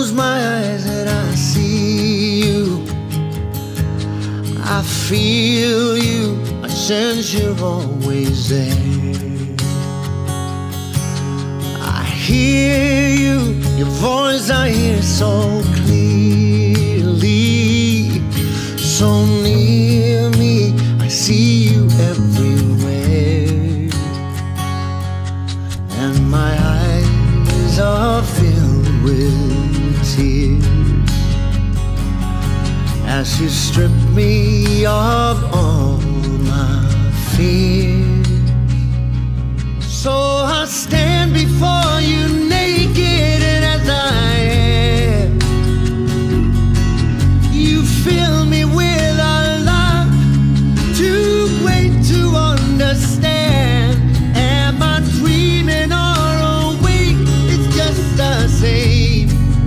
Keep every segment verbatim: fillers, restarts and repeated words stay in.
close my eyes and I see you, I feel you, I sense you're always there. I hear you, your voice I hear so clearly, so near me, I see you everywhere. And my eyes are filled with tears as you strip me of all my fears. So I stand before you naked and as I am, you fill me with a love too great to understand. Am I dreaming or awake? It's just the same.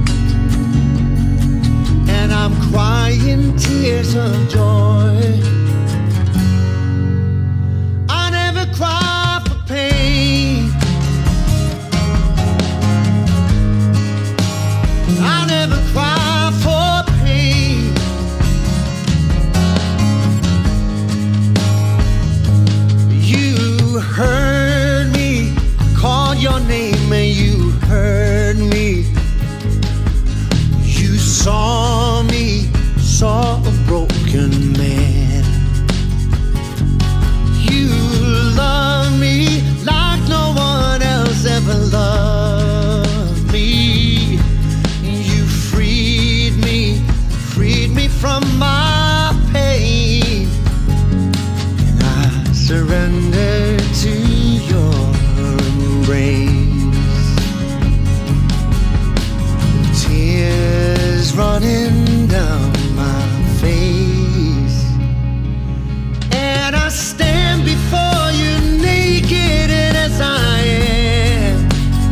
And I'm crying tears of joy. I never cry for pain, I never cry for pain. You heard me, called your name and you heard me. You saw me, saw a broken man. You love me like no one else ever loved me. You freed me, freed me from my pain, and I surrender to your embrace. Tears running down my face, and I stand before you naked and as I am,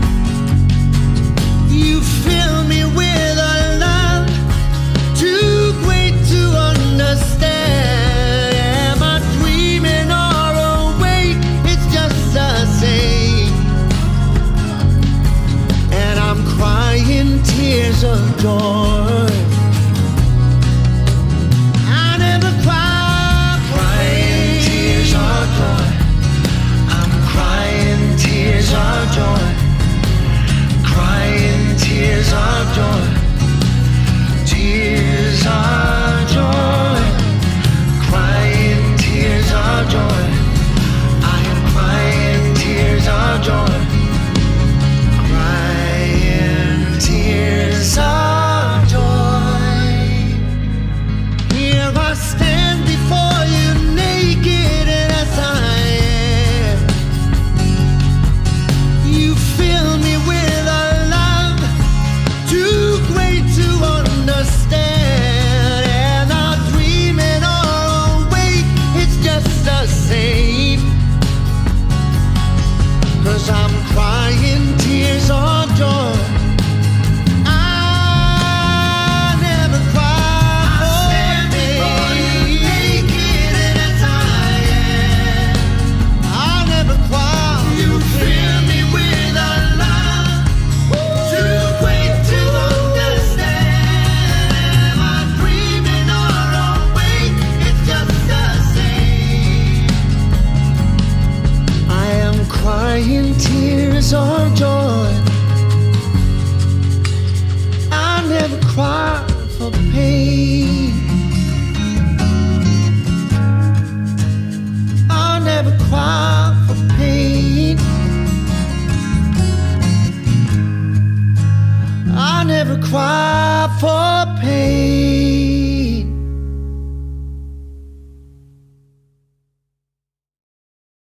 you fill me with a love too great to understand. Am I dreaming or awake? It's just the same. And I'm crying tears of joy. I never cry, crying tears of joy. I'm crying tears of joy, crying tears of joy, tears of joy, crying tears of joy. I am crying tears of joy, crying tears of joy. Here I stand before you naked and as I am, you fill me with a love too great to understand. And I'm dreaming or awake, it's just the same. 'Cause I'm crying tears of joy. I never cry for pain. Naked and as I am, I never cry. You fill me with a love too great to understand. Am I dreaming or awake? It's just the same. I am crying tears of joy. I never cry for pain, I never cry for pain, I never cry for pain.